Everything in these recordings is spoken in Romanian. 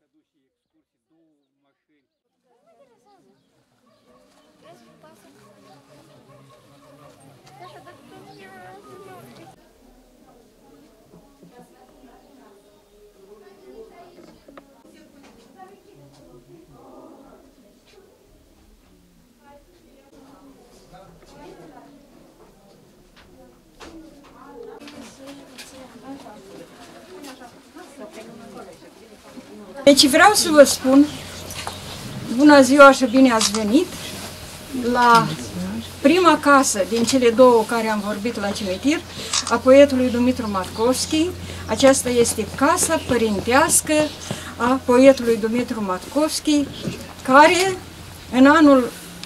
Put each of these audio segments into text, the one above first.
Deci vreau să vă spun, bună ziua și bine ați venit la prima casă din cele două care am vorbit la cimitir, a poetului Dumitru Matkovski. Aceasta este casa părintească a poetului Dumitru Matkovski, care în anul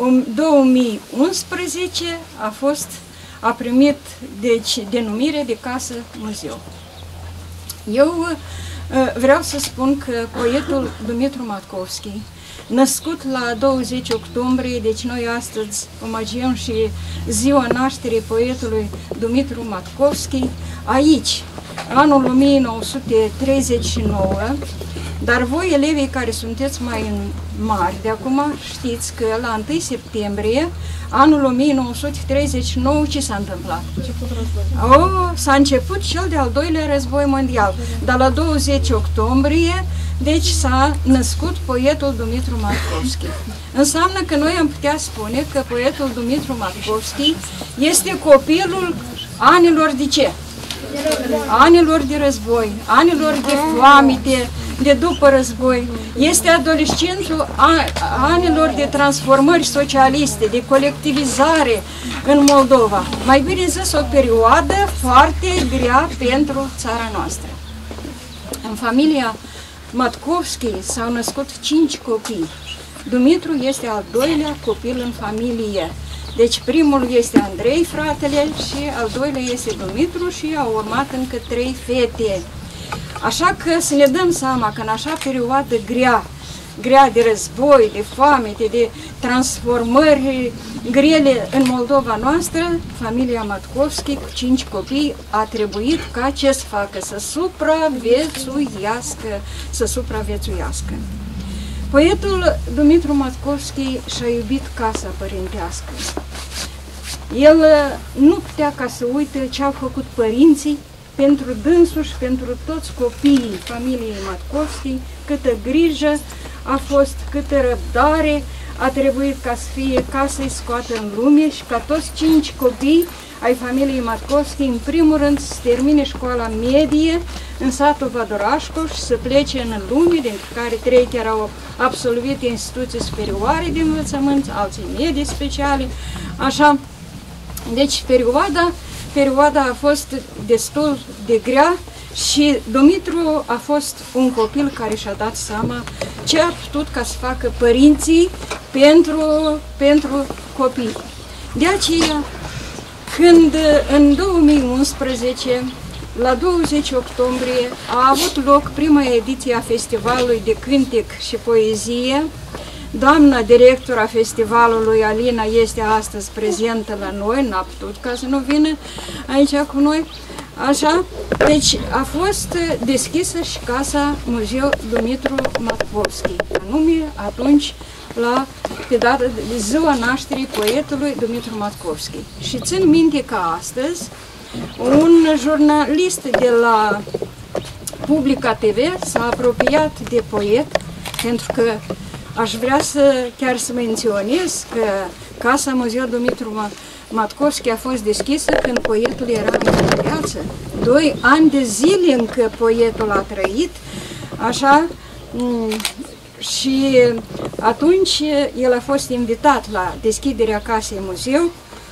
2011 a primit deci denumire de casă muzeu. Eu vreau să spun că poetul Dumitru Matkovski, născut la 20 octombrie, deci noi astăzi omagiem și ziua nașterii poetului Dumitru Matkovski, aici, anul 1939, dar voi, elevii care sunteți mai mari de acum, știți că la 1 septembrie, anul 1939, ce s-a întâmplat? S-a început cel de-al doilea război mondial, dar la 20 octombrie, deci s-a născut poetul Dumitru Matkovski. Înseamnă că noi am putea spune că poetul Dumitru Matkovski este copilul anilor de ce? Anilor de război, anilor de foamete, de după război. Este adolescentul anilor de transformări socialiste, de colectivizare în Moldova. Mai bine zis, o perioadă foarte grea pentru țara noastră. În familia Matkovski s-au născut 5 copii. Dumitru este al doilea copil în familie. Deci primul este Andrei, fratele, și al doilea este Dumitru și au urmat încă 3 fete. Așa că să ne dăm seama că în așa perioadă grea de război, de foamete, de transformări grele în Moldova noastră, familia Matkovski cu 5 copii a trebuit ca ce să facă? Să supraviețuiască. Poetul Dumitru Matkovski și-a iubit casa părintească. El nu putea ca să uite ce au făcut părinții pentru dânsul și pentru toți copiii familiei Matkovski, câtă grijă a fost, câtă răbdare a trebuit ca să fie ca să-i scoată în lume și ca toți 5 copii ai familiei Matkovski, în primul rând, să termine școala medie în satul Vadorașcu și să plece în lume, dintre care 3 chiar au absolvit instituții superioare de învățământ, alții medii speciale, așa. Deci perioada a fost destul de grea și Dumitru a fost un copil care și-a dat seama ce a putut ca să facă părinții pentru copii. De aceea, când în 2011, la 20 octombrie, a avut loc prima ediție a festivalului de cântec și poezie, doamna director a festivalului, Alina, este astăzi prezentă la noi, n-a putut ca să nu vină aici cu noi, așa, deci a fost deschisă și casa Muzeu Dumitru Matkovski, anume atunci pe data de ziua nașterii poetului Dumitru Matkovski. Și țin minte că astăzi un jurnalist de la Publica TV s-a apropiat de poet, pentru că aș vrea chiar să menționez că Casa Muzeu Dumitru Matkovski a fost deschisă când poetul era în viață. 2 ani de zile încă poetul a trăit, așa, și atunci el a fost invitat la deschiderea Casei Muzeu.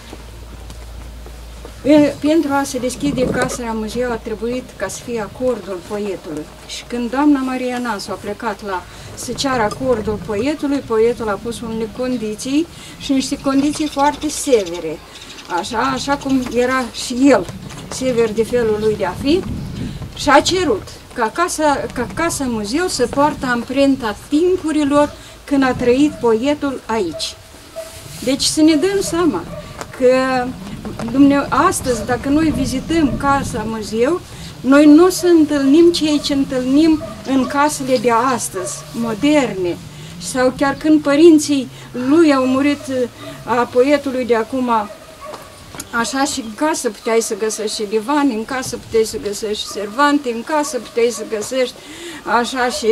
Pentru a se deschide Casa Muzeu a trebuit ca să fie acordul poetului. Și când doamna Maria Nansu a plecat să ceară acordul poetului, poetul a pus unele condiții și niște condiții foarte severe. Așa cum era și el, sever de felul lui de a fi, și a cerut ca Casa Muzeu să poartă amprenta timpurilor când a trăit poetul aici. Deci să ne dăm seama că astăzi, dacă noi vizităm Casa Muzeu, Noi nu o să întâlnim ceea ce întâlnim în casele de astăzi, moderne, sau chiar când părinții lui au murit, a poetului de acum, așa, și în casă puteai să găsești și divani, în casă puteai să găsești și servante, în casă puteai să găsești așa și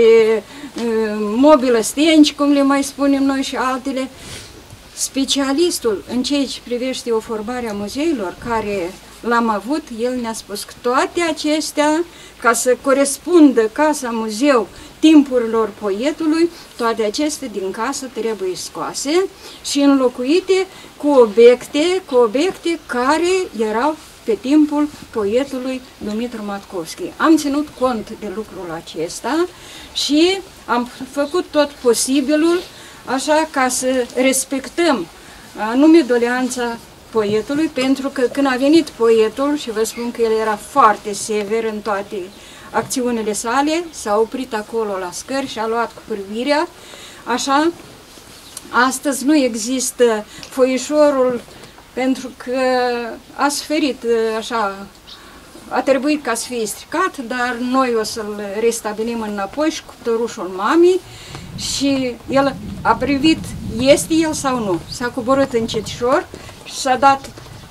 mobilă stenci, cum le mai spunem noi, și altele. Specialistul în ceea ce privește o formare a muzeilor, care l-am avut, el ne-a spus că toate acestea, ca să corespundă casa-muzeu timpurilor poetului, toate acestea din casă trebuie scoase și înlocuite cu obiecte care erau pe timpul poetului Dumitru Matkovski. Am ținut cont de lucrul acesta și am făcut tot posibilul așa ca să respectăm anume doleanța poetului, pentru că când a venit poetul, și vă spun că el era foarte sever în toate acțiunile sale, s-a oprit acolo la scări și a luat cu privirea, așa, astăzi nu există foișorul, pentru că a suferit, așa, a trebuit ca să fie stricat, dar noi o să-l restabilim înapoi și cu cuptorușul mamei și el a privit, este el sau nu, s-a coborât încetișor și s-a dat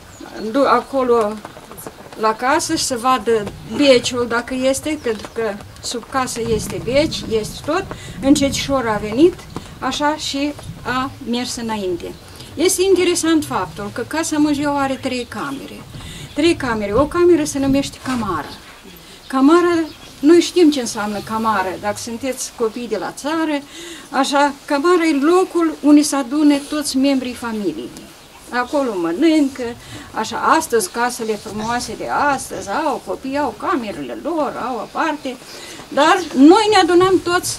acolo la casă și să vadă beciul dacă este, pentru că sub casă este beci, este tot, încetișor a venit, așa, și a mers înainte. Este interesant faptul că Casa Muzeu are 3 camere. 3 camere. O cameră se numește camară. Camară, noi știm ce înseamnă camară, dacă sunteți copii de la țară, așa, camara e locul unde se adune toți membrii familiei. Acolo mănâncă, așa, astăzi casele frumoase de astăzi au copii, au camerele lor, au aparte, dar noi ne adunam toți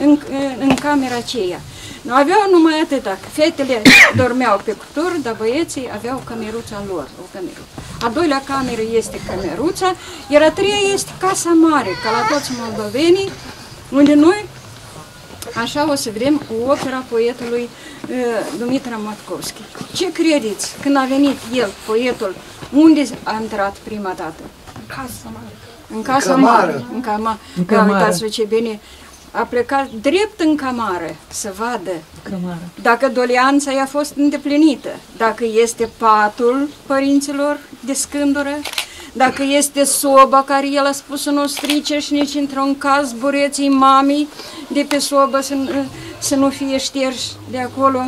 în camera aceea. Nu aveau numai atâta, că fetele dormeau pe cuptor, dar băieții aveau cameruța lor, o cameră. A doilea cameră este cameruța, iar a treia este casa mare, ca la toți moldovenii, unde noi, așa, o să vedem opera poetului Dumitru Matkovski. Ce credeți? Când a venit el, poetul, unde a intrat prima dată? În casa mare. În casa mare. În camară. Uitați-vă ce bine. A plecat drept în camară să vadă dacă doleanța i-a fost îndeplinită, dacă este patul părinților de scândură, dacă este soba care el a spus să nu strice și nici într-un caz bureții mamei de pe sobă să nu fie șterși de acolo.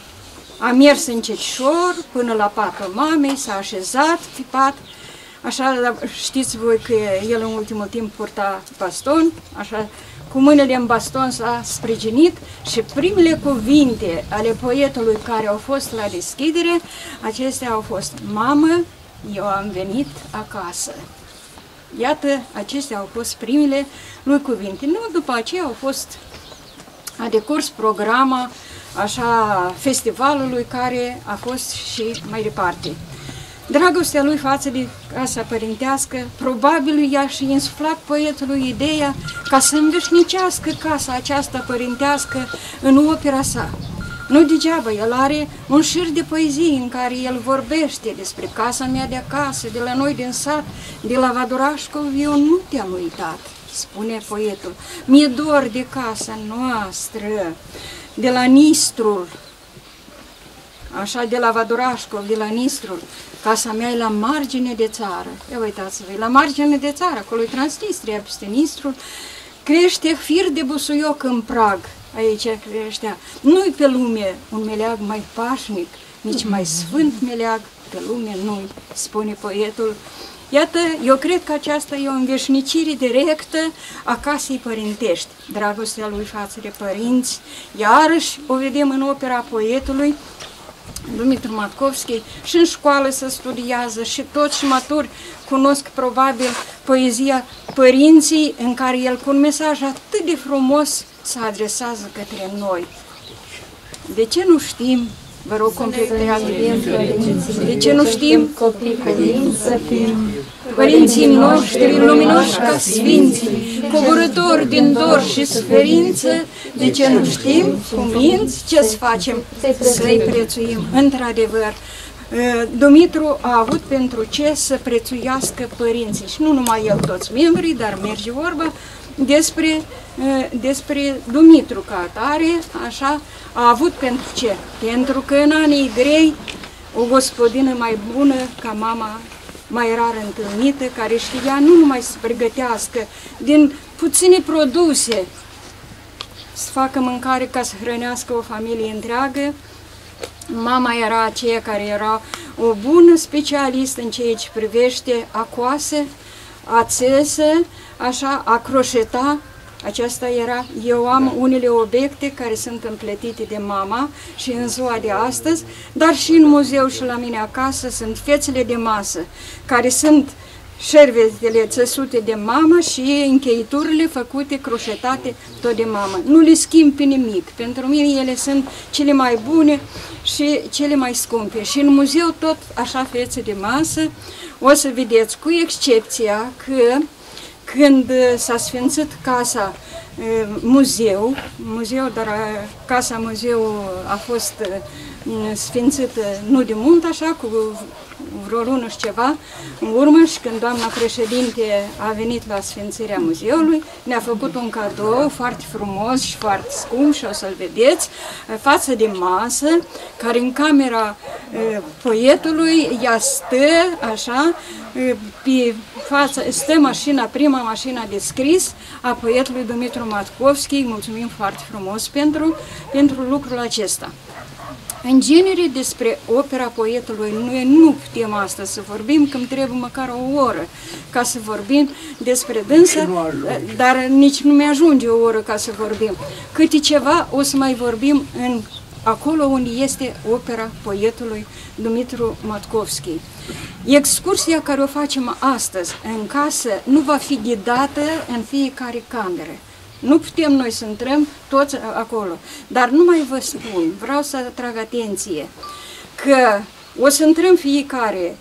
A mers încetișor până la patul mamei, s-a așezat pe pat, așa, știți voi că el în ultimul timp purta baston, așa, cu mâinile în baston s-a sprijinit și primele cuvinte ale poetului care au fost la deschidere, acestea au fost: mamă, eu am venit acasă. Iată, acestea au fost primele lui cuvinte. Nu, după aceea au fost, a decurs programa, așa, festivalului care a fost și mai departe. Dragostea lui față de casa părintească, probabil i-a și insuflat poetului ideea ca să înveșnicească casa aceasta părintească în opera sa. Nu degeaba, el are un șir de poezii în care el vorbește despre casa mea de acasă, de la noi din sat, de la Vadurașcov, eu nu te-am uitat, spune poetul. Mi-e dor de casa noastră, de la Nistrul, așa, de la Vadurașcov, de la Nistrul. Casa mea e la margine de țară. Ia uitați-vă, la margine de țară, acolo e Transnistria, peste Nistrul. Crește fir de busuioc în prag, aici creștea. Nu-i pe lume un meleag mai pașnic, nici mai sfânt meleag, pe lume nu-i, spune poetul. Iată, eu cred că aceasta e o înveșnicire directă a casei părintești. Dragostea lui față de părinți, iarăși o vedem în opera poetului Dumitru Matkovski, și în școală se studiază și toți și maturi cunosc probabil poezia Părinții, în care el cu un mesaj atât de frumos se adresează către noi. De ce nu știm? Vă rog, completează. De ce nu știm? Copii credinți să fim, Părinții noștri luminoși ca sfinții, coborători din dor și suferință, de ce nu știm cu minți ce să facem? Să-i prețuim. Într-adevăr, Dumitru a avut pentru ce să prețuiască părinții și nu numai el, toți membrii, dar merge vorba despre Dumitru ca atare, așa, a avut pentru ce? Pentru că în anii grei o gospodină mai bună ca mama mai rar întâlnită, care știa nu numai să pregătească din puține produse, să facă mâncare ca să hrănească o familie întreagă. Mama era aceea care era o bună specialistă în ceea ce privește a coase, a țese, așa, a croșeta. Aceasta era, eu am unele obiecte care sunt împletite de mama și în ziua de astăzi, dar și în muzeu și la mine acasă sunt fețele de masă, care sunt șervetele țesute de mama și încheiturile făcute, croșetate tot de mamă. Nu le schimb pe nimic. Pentru mine ele sunt cele mai bune și cele mai scumpe. Și în muzeu tot așa fețe de masă o să vedeți, cu excepția că când s-a sfințit casa muzeu, dar casa muzeu a fost sfințită nu de mult, așa, cu vreo lună și ceva în urmă, și când doamna președinte a venit la sfințirea muzeului, ne-a făcut un cadou foarte frumos și foarte scump și o să-l vedeți, față de masă, care în camera poetului ea stă, așa, pe față, stă mașina, prima mașină de scris a poetului Dumitru Matkovski. Mulțumim foarte frumos pentru lucrul acesta. În genere, despre opera poetului, noi nu putem astăzi să vorbim, că îmi trebuie măcar o oră ca să vorbim despre dânsă, dar nici nu mi-ajunge o oră ca să vorbim. Câte ceva o să mai vorbim acolo unde este opera poetului Dumitru Matkovski. Excursia care o facem astăzi în casă nu va fi ghidată în fiecare cameră. Nu putem noi să intrăm toți acolo. Dar nu mai vă spun, vreau să atrag atenție, că o să intrăm fiecare,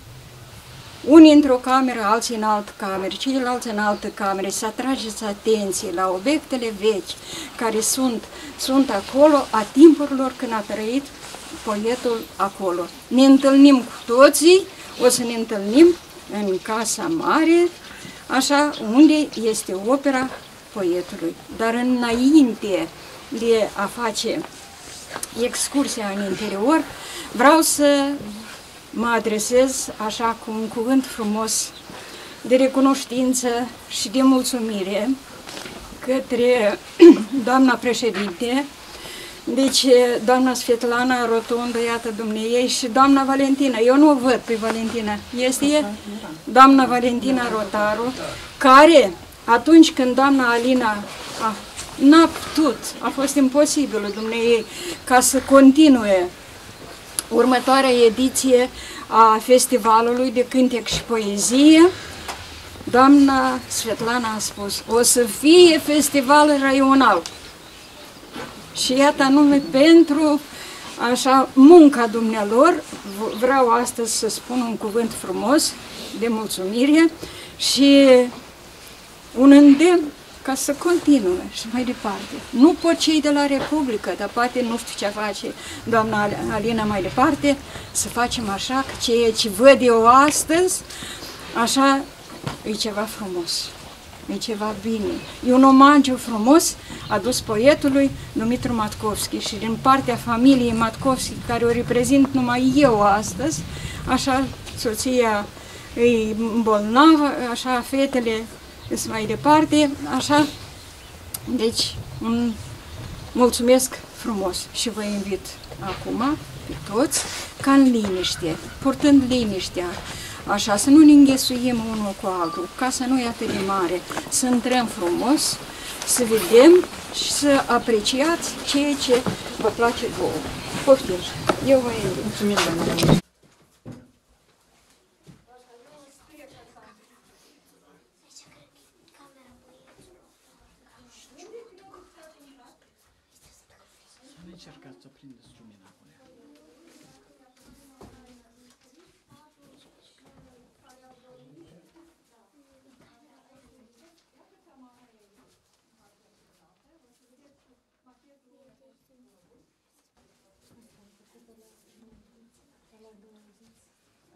unii într-o cameră, alții în altă cameră, ceilalți în altă cameră, să atrageți atenție la obiectele vechi care sunt acolo a timpurilor când a trăit poetul acolo. Ne întâlnim cu toții, o să ne întâlnim în Casa Mare, așa, unde este opera poetului. Dar înainte de a face excursia în interior, vreau să mă adresez așa cu un cuvânt frumos de recunoștință și de mulțumire către doamna președinte, deci doamna Svetlana Rotundă, iată dumneiei, și doamna Valentina. Eu nu o văd pe Valentina. Este doamna Valentina Rotaru, care atunci când doamna Alina n-a putut, a fost imposibil dumneiei ca să continue următoarea ediție a festivalului de cântec și poezie, doamna Svetlana a spus, o să fie festival raional. Și iată anume pentru așa munca dumnealor, vreau astăzi să spun un cuvânt frumos de mulțumire și un îndemn ca să continue și mai departe. Nu pot cei de la Republică, dar poate nu știu ce face doamna Alina mai departe, să facem așa, că ceea ce văd eu astăzi, așa, e ceva frumos, e ceva bine. E un omagiu frumos adus poetului Dumitru Matkovski și din partea familiei Matkovski, care o reprezint numai eu astăzi, așa, soția e bolnavă, așa, fetele mai departe, așa, deci mulțumesc frumos și vă invit acum pe toți ca în liniște, purtând liniștea, așa, să nu ne înghesuim unul cu altul, casa nu e atât de mare, să intrăm frumos, să vedem și să apreciați ceea ce vă place vouă. Poftim, eu vă invit. Mulțumim, doamne. Încercați să prindeți lumina acolo.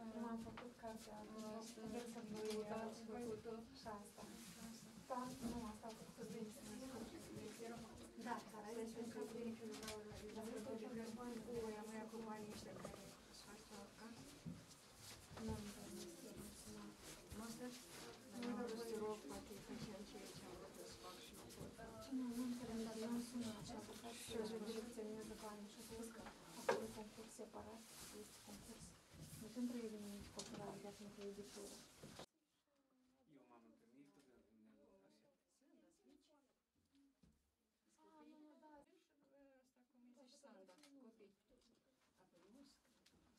Acum am făcut cartea asta, să vă ați făcut-o? Și asta. Da, nu, asta a făcut-o bine. Da, dar asta este în capul de niciun la ăla. Eu am făcut o bani cu oia mea cu banii ăștia care îți faci tu acasă. Nu am dat mulțumesc. Măsă? Nu vreau să te rog, poate că ceea ce am vrut să fac și nu pot. Nu înțeleg, dar eu am sunat și am făcut și eu direcționează banii și a spus că a făcut concurs separat, este concurs. Nu pentru eveniment cultural, dar pentru editură. Eu m-am întâlnit cu Dumnezeu așa. Asta cum îi zici, Sanda, copii. Apoi muscă.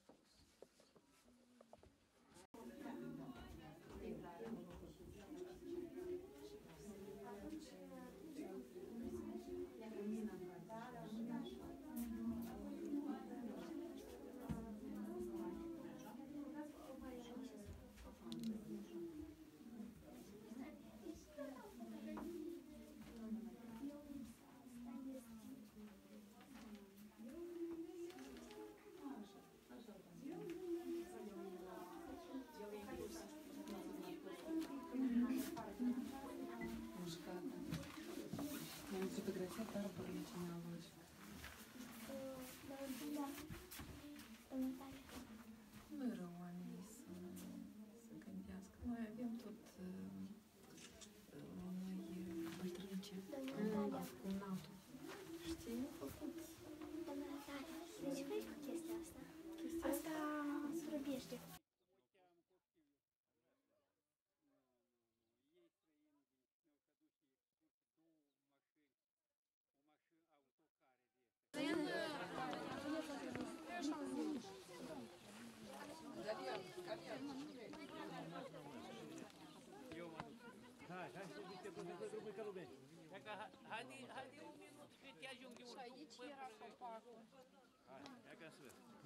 Мушката. Am fotografiat arborele genealogic. Nu erau oamenii să gândească. Noi avem tot noi bătrânice. Cu natul. Știi? Făcut. De ce faci cu chestia asta? Asta surăbiește. Hai, să uite, trebuie că lumea. Haide un minut, că te ajung de urmă. Și aici era copacul. Hai, ia ca să vezi.